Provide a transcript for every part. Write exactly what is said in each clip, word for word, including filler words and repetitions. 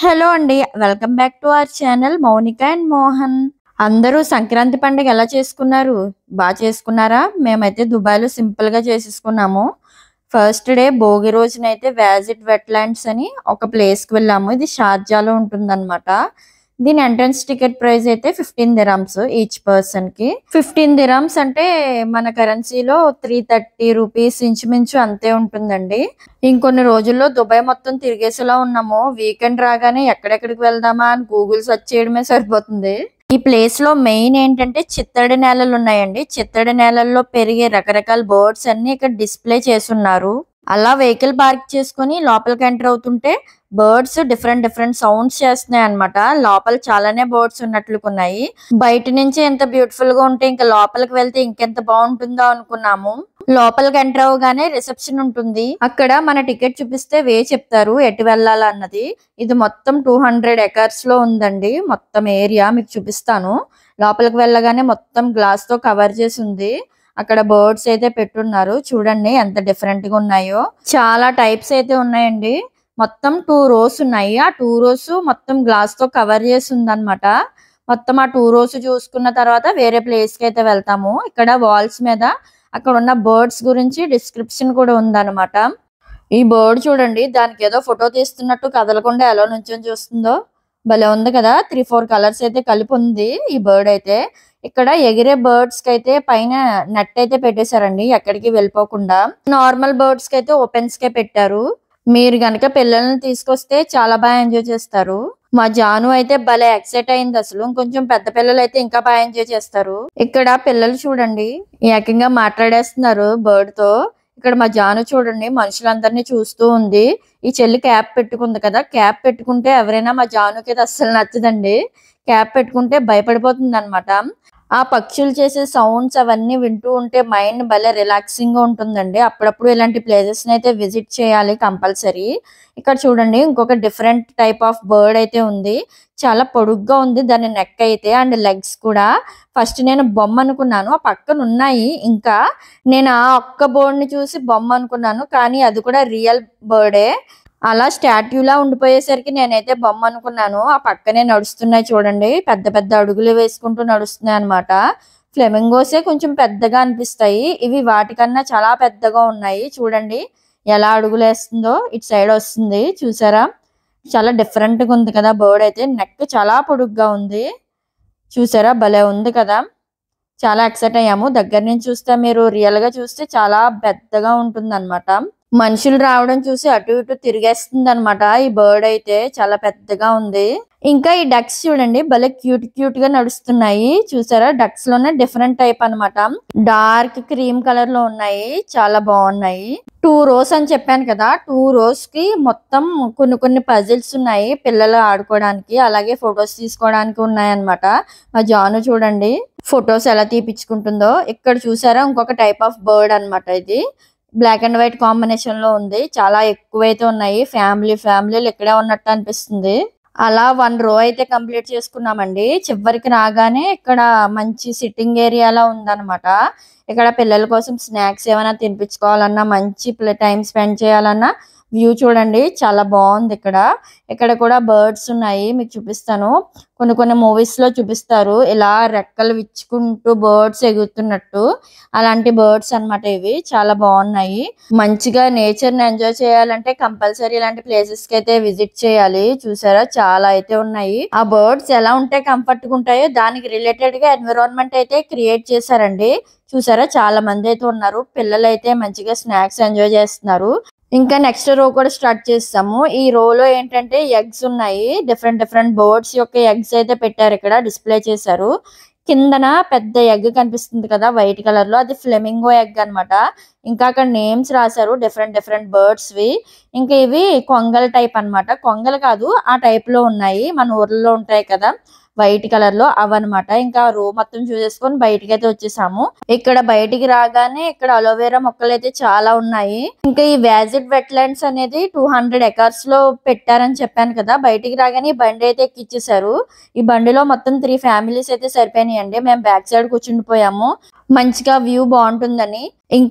Hello అండి, welcome back to our channel Mounika and Mohan. అందరూ సంక్రాంతి పండుగ ఎలా చేసుకున్నారు? బాగా చేసుకున్నారా? మేమైతే దుబాయ్లో సింపుల్ గా చేసేసుకున్నాము. ఫస్ట్ డే భోగి రోజునైతే వాజిట్ వెట్లాండ్స్ అని ఒక ప్లేస్ కి వెళ్ళాము. ఇది షార్జాలో ఉంటుందన్నమాట. దీని ఎంట్రన్స్ టికెట్ ప్రైస్ అయితే ఫిఫ్టీన్ దిరామ్స్ ఈచ్ పర్సన్ కి. ఫిఫ్టీన్ దిరామ్స్ అంటే మన కరెన్సీలో త్రీ థర్టీ రూపీస్ ఇంచుమించు అంతే ఉంటుందండి. ఇంకొన్ని రోజుల్లో దుబాయ్ మొత్తం తిరిగేసేలా ఉన్నాము. వీకెండ్ రాగానే ఎక్కడెక్కడికి వెళ్దామా అని గూగుల్ సెర్చ్ చేయడమే సరిపోతుంది. ఈ ప్లేస్ లో మెయిన్ ఏంటంటే చిత్తడి నేలలు ఉన్నాయండి. చిత్తడి నేలల్లో పెరిగే రకరకాల బర్డ్స్ అన్ని ఇక్కడ డిస్ప్లే చేసున్నారు. అలా వెహికల్ పార్క్ చేసుకుని లోపలికి ఎంటర్ అవుతుంటే బర్డ్స్ డిఫరెంట్ డిఫరెంట్ సౌండ్స్ చేస్తున్నాయి అన్నమాట. లోపల చాలానే బర్డ్స్ ఉన్నట్లుకున్నాయి. బయట నుంచి ఎంత బ్యూటిఫుల్ గా ఉంటే ఇంకా లోపలికి వెళ్తే ఇంకెంత బాగుంటుందో అనుకున్నాము. లోపలికి ఎంటర్ అవగానే రిసెప్షన్ ఉంటుంది. అక్కడ మన టికెట్ చూపిస్తే వే చెప్తారు ఎటు వెళ్ళాలన్నది. ఇది మొత్తం టూ హండ్రెడ్ ఎకర్స్ లో ఉందండి. మొత్తం ఏరియా మీకు చూపిస్తాను. లోపలికి వెళ్ళగానే మొత్తం గ్లాస్ తో కవర్ చేసి ఉంది. అక్కడ బర్డ్స్ అయితే పెట్టున్నారు. చూడండి ఎంత డిఫరెంట్ గా ఉన్నాయో. చాలా టైప్స్ అయితే ఉన్నాయండి. మొత్తం టూ రోస్ ఉన్నాయి. ఆ టూ రోస్ మొత్తం గ్లాస్ తో కవర్ చేసి ఉందన్నమాట. మొత్తం ఆ టూ రోస్ చూసుకున్న తర్వాత వేరే ప్లేస్ కి అయితే వెళ్తాము. ఇక్కడ వాల్స్ మీద అక్కడ ఉన్న బర్డ్స్ గురించి డిస్క్రిప్షన్ కూడా ఉందన్నమాట. ఈ బర్డ్ చూడండి, దానికి ఏదో ఫోటో తీస్తున్నట్టు కదలకుండా ఎలా నుంచొని చూస్తుందో భలే ఉంది కదా. త్రీ ఫోర్ కలర్స్ అయితే కలిపి ఉంది ఈ బర్డ్ అయితే. ఇక్కడ ఎగిరే బర్డ్స్ కి అయితే పైన నెట్ అయితే పెట్టేశారండి, ఎక్కడికి వెళ్ళిపోకుండా. నార్మల్ బర్డ్స్ కి అయితే ఓపెన్స్ కే పెట్టారు. మీరు గనక పిల్లల్ని తీసుకొస్తే చాలా బాగా ఎంజాయ్ చేస్తారు. మా జాను అయితే భలే ఎక్సైట్ అయింది అసలు. ఇంకొంచెం పెద్ద పిల్లలు అయితే ఇంకా బాగా ఎంజాయ్ చేస్తారు. ఇక్కడ పిల్లలు చూడండి ఏకంగా మాట్లాడేస్తున్నారు బర్డ్ తో. ఇక్కడ మా జాను చూడండి మనుషులందరినీ చూస్తూ ఉంది. ఈ చెల్లి క్యాప్ పెట్టుకుంది కదా, క్యాప్ పెట్టుకుంటే ఎవరైనా మా జానుకి అయితే అస్సలు నచ్చదండి. క్యాప్ పెట్టుకుంటే భయపడిపోతుంది అనమాట. ఆ పక్షులు చేసే సౌండ్స్ అవన్నీ వింటూ ఉంటే మైండ్ భలే రిలాక్సింగ్ గా ఉంటుందండి. అప్పుడప్పుడు ఇలాంటి ప్లేసెస్ అయితే విజిట్ చేయాలి కంపల్సరీ. ఇక్కడ చూడండి ఇంకొక డిఫరెంట్ టైప్ ఆఫ్ బర్డ్ అయితే ఉంది. చాలా పొడుగ్గా ఉంది దాని నెక్ అయితే అండ్ లెగ్స్ కూడా. ఫస్ట్ నేను బొమ్మ అనుకున్నాను, ఆ పక్కన ఉన్నాయి ఇంకా. నేను ఆ ఒక్క బర్డ్ ని చూసి బొమ్మ అనుకున్నాను, కానీ అది కూడా రియల్ బర్డే. అలా స్టాట్యూలా ఉండిపోయేసరికి నేనైతే బొమ్మ అనుకున్నాను. ఆ పక్కనే నడుస్తున్నాయి చూడండి, పెద్ద పెద్ద అడుగులు వేసుకుంటూ నడుస్తున్నాయి అనమాట. ఫ్లెమింగోసే కొంచెం పెద్దగా అనిపిస్తాయి, ఇవి వాటికన్నా చాలా పెద్దగా ఉన్నాయి. చూడండి ఎలా అడుగులు వేస్తుందో. ఇటు సైడ్ వస్తుంది చూసారా, చాలా డిఫరెంట్ గా ఉంది కదా బర్డ్ అయితే. నెక్ చాలా పొడుగ్గా ఉంది చూసారా, భలే ఉంది కదా. చాలా ఎక్సైట్ అయ్యాము. దగ్గర నుంచి చూస్తే మీరు రియల్ గా చూస్తే చాలా పెద్దగా ఉంటుంది అనమాట. మనుషులు రావడం చూసి అటు ఇటు తిరిగేస్తుంది అనమాట. ఈ బర్డ్ అయితే చాలా పెద్దగా ఉంది. ఇంకా ఈ డక్స్ చూడండి భలే క్యూట్ క్యూట్ గా నడుస్తున్నాయి చూసారా. డక్స్ లోనే డిఫరెంట్ టైప్ అనమాట. డార్క్ క్రీమ్ కలర్ లో ఉన్నాయి, చాలా బాగున్నాయి. టూ రోస్ అని చెప్పాను కదా, టూ రోస్ కి మొత్తం కొన్ని కొన్ని పజిల్స్ ఉన్నాయి పిల్లలు ఆడుకోవడానికి, అలాగే ఫొటోస్ తీసుకోవడానికి ఉన్నాయి అనమాట. మా జాను చూడండి ఫొటోస్ ఎలా తీపించుకుంటుందో. ఇక్కడ చూసారా ఇంకొక టైప్ ఆఫ్ బర్డ్ అనమాట. ఇది బ్లాక్ అండ్ వైట్ కాంబినేషన్ లో ఉంది. చాలా ఎక్కువైతే ఉన్నాయి. ఫ్యామిలీ ఫ్యామిలీలు ఇక్కడే ఉన్నట్టు అనిపిస్తుంది. అలా వన్ రో అయితే కంప్లీట్ చేసుకున్నామండి. చివరికి రాగానే ఇక్కడ మంచి సిట్టింగ్ ఏరియాలా ఉందన్నమాట. ఇక్కడ పిల్లల కోసం స్నాక్స్ ఏమైనా తినిపించుకోవాలన్నా, మంచి టైం స్పెండ్ చేయాలన్నా వ్యూ చూడండి చాలా బాగుంది. ఇక్కడ ఇక్కడ కూడా బర్డ్స్ ఉన్నాయి, మీకు చూపిస్తాను. కొన్ని కొన్ని మూవీస్ లో చూపిస్తారు ఇలా రెక్కలు విచ్చుకుంటూ బర్డ్స్ ఎగురుతున్నట్టు. అలాంటి బర్డ్స్ అన్నమాట ఇవి. చాలా బాగున్నాయి. మంచిగా నేచర్ ని ఎంజాయ్ చేయాలంటే కంపల్సరీ ఇలాంటి ప్లేసెస్ కి అయితే విజిట్ చేయాలి. చూసారా చాలా అయితే ఉన్నాయి. ఆ బర్డ్స్ ఎలా ఉంటే కంఫర్ట్ గా ఉంటాయో దానికి రిలేటెడ్ గా ఎన్విరాన్మెంట్ అయితే క్రియేట్ చేశారండి. చూసారా చాలా మంది అయితే ఉన్నారు. పిల్లలు అయితే మంచిగా స్నాక్స్ ఎంజాయ్ చేస్తున్నారు. ఇంకా నెక్స్ట్ రో కూడా స్టార్ట్ చేస్తాము. ఈ రోలో ఏంటంటే ఎగ్స్ ఉన్నాయి. డిఫరెంట్ డిఫరెంట్ బర్డ్స్ యొక్క ఎగ్స్ అయితే పెట్టారు, ఇక్కడ డిస్ప్లే చేశారు. కిందన పెద్ద ఎగ్ కనిపిస్తుంది కదా వైట్ కలర్ లో, అది ఫ్లెమింగో ఎగ్ అనమాట. ఇంకా అక్కడ నేమ్స్ రాశారు డిఫరెంట్ డిఫరెంట్ బర్డ్స్ వి. ఇంకా ఇవి కొంగల్ టైప్ అనమాట. కొంగలు కాదు ఆ టైప్ లో ఉన్నాయి, మన ఊర్లో ఉంటాయి కదా వైట్ కలర్ లో అవన్నమాట. ఇంకా రో మొత్తం చూసేసుకొని బయటికి అయితే వచ్చేసాము. ఇక్కడ బయటికి రాగానే ఇక్కడ అలోవెరా మొక్కలు అయితే చాలా ఉన్నాయి. ఇంకా ఈ వాజిట్ వెట్లాండ్స్ అనేది టూ హండ్రెడ్ ఎకర్స్ లో పెట్టారని చెప్పాను కదా. బయటికి రాగానే ఈ బండి అయితే ఎక్కిచ్చేసారు. ఈ బండిలో మొత్తం త్రీ ఫ్యామిలీస్ అయితే సరిపోయినాయండి. మేము బ్యాక్ సైడ్ కూర్చుండిపోయాము, మంచిగా వ్యూ బాగుంటుందని. ఇంకా ఈ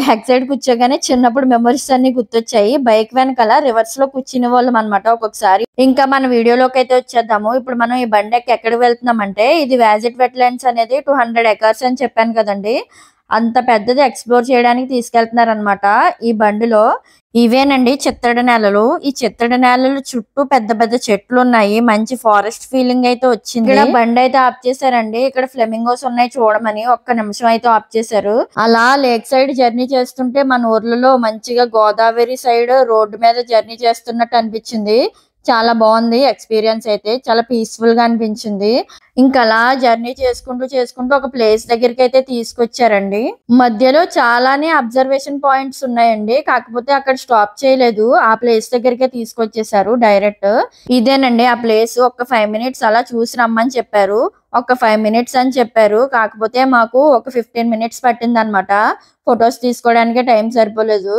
బ్యాక్ సైడ్ కూర్చోగానే చిన్నప్పుడు మెమరీస్ అన్ని గుర్తొచ్చాయి. బైక్ వెనకాల రివర్స్ లో కూర్చునే వాళ్ళం అనమాట ఒక్కొక్కసారి. ఇంకా మన వీడియోలోకి అయితే వచ్చేద్దాము. ఇప్పుడు మనం ఈ బండి ఎక్కి ఎక్కడికి వెళ్తున్నాం అంటే, ఇది వాజిట్ వెట్లాండ్స్ అనేది టూ హండ్రెడ్ ఎకర్స్ అని చెప్పాను కదండి. అంత పెద్దది ఎక్స్ప్లోర్ చేయడానికి తీసుకెళ్తున్నారు అనమాట ఈ బండిలో. ఇవేనండి చిత్తడి నేలలు. ఈ చిత్తడి నేలలు చుట్టూ పెద్ద పెద్ద చెట్లు ఉన్నాయి. మంచి ఫారెస్ట్ ఫీలింగ్ అయితే వచ్చింది. ఇక్కడ బండి అయితే ఆఫ్ చేశారండి. ఇక్కడ ఫ్లెమింగోస్ ఉన్నాయి చూడమని. ఒక్క నిమిషం అయితే ఆఫ్ చేశారు. అలా లేక్ సైడ్ జర్నీ చేస్తుంటే మన ఊర్లలో మంచిగా గోదావరి సైడ్ రోడ్డు మీద జర్నీ చేస్తున్నట్టు అనిపించింది. చాలా బాగుంది ఎక్స్పీరియన్స్ అయితే. చాలా పీస్ఫుల్ గా అనిపించింది. ఇంకా అలా జర్నీ చేసుకుంటూ చేసుకుంటూ ఒక ప్లేస్ దగ్గరికి అయితే తీసుకొచ్చారండి. మధ్యలో చాలానే అబ్జర్వేషన్ పాయింట్స్ ఉన్నాయండి. కాకపోతే అక్కడ స్టాప్ చేయలేదు. ఆ ప్లేస్ దగ్గరికే తీసుకొచ్చేసారు డైరెక్ట్. ఇదేనండి ఆ ప్లేస్. ఒక ఫైవ్ మినిట్స్ అలా చూసి రమ్మని చెప్పారు. ఒక ఫైవ్ మినిట్స్ అని చెప్పారు. కాకపోతే మాకు ఒక ఫిఫ్టీన్ మినిట్స్ పట్టింది అనమాట. ఫొటోస్ తీసుకోవడానికి టైం సరిపోలేదు.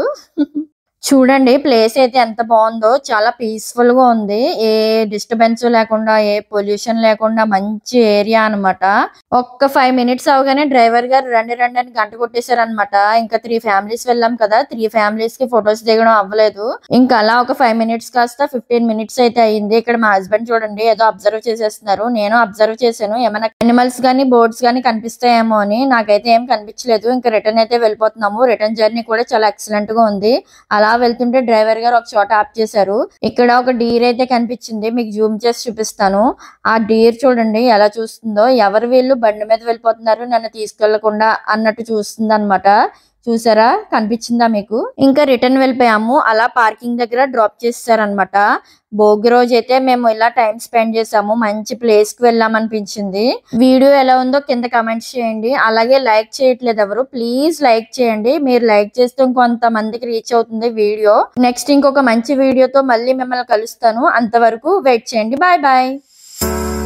చూడండి ప్లేస్ అయితే ఎంత బాగుందో. చాలా పీస్ఫుల్ గా ఉంది. ఏ డిస్టర్బెన్స్ లేకుండా, ఏ పొల్యూషన్ లేకుండా మంచి ఏరియా అనమాట. ఒక్క ఫైవ్ మినిట్స్ అవగానే డ్రైవర్ గారు రండి రండి అని గంట కొట్టేశారు అనమాట. ఇంకా త్రీ ఫ్యామిలీస్ వెళ్ళాం కదా, త్రీ ఫ్యామిలీస్ కి ఫొటోస్ దిగడం అవ్వలేదు. ఇంకా అలా ఒక ఫైవ్ మినిట్స్ కాస్త ఫిఫ్టీన్ మినిట్స్ అయితే అయ్యింది. ఇక్కడ మా హస్బెండ్ చూడండి ఏదో అబ్జర్వ్ చేసేస్తున్నారు. నేను అబ్జర్వ్ చేశాను ఏమైనా అనిమల్స్ గానీ బోర్డ్స్ గానీ కనిపిస్తాయేమో అని. నాకైతే ఏం కనిపించలేదు. ఇంకా రిటర్న్ అయితే వెళ్ళిపోతున్నాము. రిటర్న్ జర్నీ కూడా చాలా ఎక్సలెంట్ గా ఉంది. అలా వెళ్తుంటే డ్రైవర్ గారు ఒక చోట ఆప్ చేశారు. ఇక్కడ ఒక డీర్ అయితే కనిపించింది. మీకు జూమ్ చేసి చూపిస్తాను. ఆ డీర్ చూడండి ఎలా చూస్తుందో. ఎవరు వీళ్ళు బండి మీద వెళ్ళిపోతున్నారు నన్ను తీసుకెళ్లకుండా అన్నట్టు చూస్తుంది అనమాట. చూసారా, కనిపించిందా మీకు? ఇంకా రిటర్న్ వెళ్ళిపోయాము. అలా పార్కింగ్ దగ్గర డ్రాప్ చేసేసారనమాట. భోగి రోజు అయితే మేము ఇలా టైం స్పెండ్ చేసాము. మంచి ప్లేస్ కి వెళ్ళామనిపించింది. వీడియో ఎలా ఉందో కింద కమెంట్స్ చేయండి. అలాగే లైక్ చేయట్లేదు ఎవరు, ప్లీజ్ లైక్ చేయండి. మీరు లైక్ చేస్తే ఇంకొంతమందికి రీచ్ అవుతుంది వీడియో. నెక్స్ట్ ఇంకొక మంచి వీడియోతో మళ్ళీ మిమ్మల్ని కలుస్తాను. అంతవరకు వెయిట్ చేయండి. Bye bye.